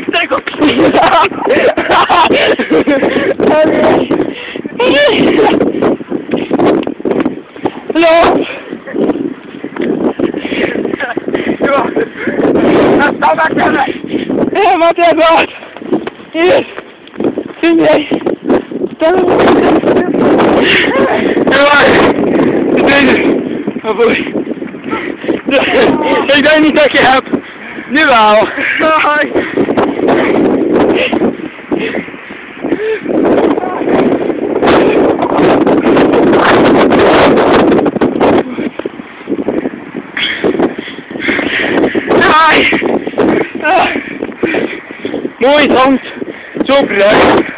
Trek op! Hallo! Sta maar verder! Ja, wat jij wat? Hier! Zie jij? Stel hem! Deze! Oh boy! Ik denk niet dat je hebt! Nu wel! Mooi, Hans! Zo bruin!